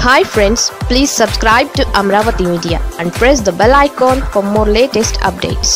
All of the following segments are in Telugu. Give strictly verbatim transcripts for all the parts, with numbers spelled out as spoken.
Hi friends, please subscribe to Amaravathi Media and press the bell icon for more latest updates.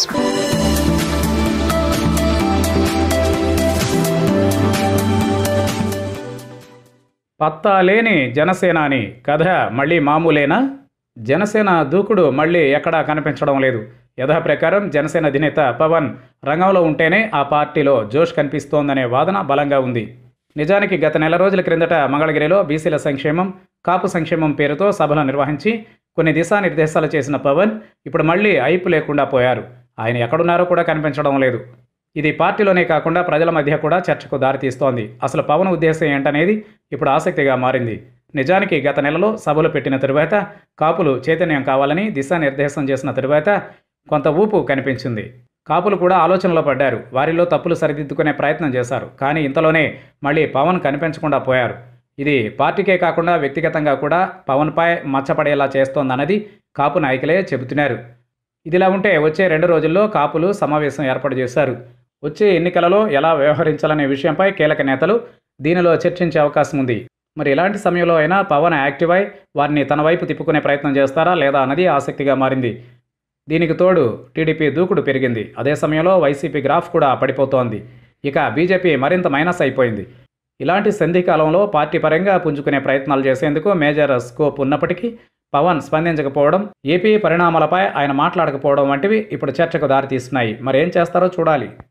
పత్తా లేని జనసేనాని కథ మళ్ళీ మామూలేనా? జనసేన దూకుడు మళ్ళీ ఎక్కడా కనిపించడం లేదు. యథాప్రకారం జనసేన అధినేత పవన్ రంగంలో ఉంటేనే ఆ పార్టీలో జోష్ కనిపిస్తోందనే వాదన బలంగా ఉంది. నిజానికి గత నెల రోజుల క్రిందట మంగళగిరిలో బీసీల సంక్షేమం, కాపు సంక్షేమం పేరుతో సభలు నిర్వహించి కొన్ని దిశానిర్దేశాలు చేసిన పవన్ ఇప్పుడు మళ్ళీ అయిపు లేకుండా పోయారు. ఆయన ఎక్కడున్నారో కూడా కనిపించడం లేదు. ఇది పార్టీలోనే కాకుండా ప్రజల మధ్య కూడా చర్చకు దారితీస్తోంది. అసలు పవన్ ఉద్దేశం ఏంటనేది ఇప్పుడు ఆసక్తిగా మారింది. నిజానికి గత నెలలో సభలు పెట్టిన తరువాత కాపులు చైతన్యం కావాలని దిశానిర్దేశం చేసిన తరువాత కొంత ఊపు కనిపించింది. కాపులు కూడా ఆలోచనలో పడ్డారు. వారిలో తప్పులు సరిదిద్దుకునే ప్రయత్నం చేశారు. కానీ ఇంతలోనే మళ్ళీ పవన్ కనిపించకుండా పోయారు. ఇది పార్టీకే కాకుండా వ్యక్తిగతంగా కూడా పవన్పై మచ్చపడేలా చేస్తోందన్నది కాపు నాయకులే చెబుతున్నారు. ఇదిలా ఉంటే వచ్చే రెండు రోజుల్లో కాపులు సమావేశం ఏర్పాటు చేశారు. వచ్చే ఎన్నికలలో ఎలా వ్యవహరించాలనే విషయంపై కీలక నేతలు దీనిలో చర్చించే అవకాశం ఉంది. మరి ఇలాంటి సమయంలో అయినా పవన్ యాక్టివ్ అయి వారిని తన వైపు తిప్పుకునే ప్రయత్నం చేస్తారా లేదా అన్నది ఆసక్తిగా మారింది. దీనికి తోడు టీడీపీ దూకుడు పెరిగింది. అదే సమయంలో వైసీపీ గ్రాఫ్ కూడా పడిపోతోంది. ఇక బీజేపీ మరింత మైనస్ అయిపోయింది. ఇలాంటి సంధికాలంలో పార్టీ పరంగా పుంజుకునే ప్రయత్నాలు చేసేందుకు మేజర్ స్కోప్ ఉన్నప్పటికీ పవన్ స్పందించకపోవడం, ఏపీ పరిణామాలపై ఆయన మాట్లాడకపోవడం వంటివి ఇప్పుడు చర్చకు దారితీస్తున్నాయి. మరి ఏం చేస్తారో చూడాలి.